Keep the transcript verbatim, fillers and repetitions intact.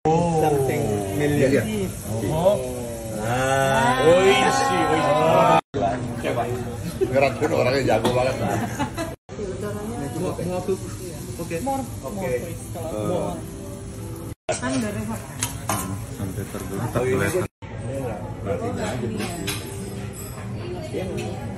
Oh. Something million. Oh. Ah. Oishi, oishi. Coba. Berat kan orangnya jago banget. Mau mau aku. Oke. Oke. Kan dari Sampai tergeletak. Berarti aja.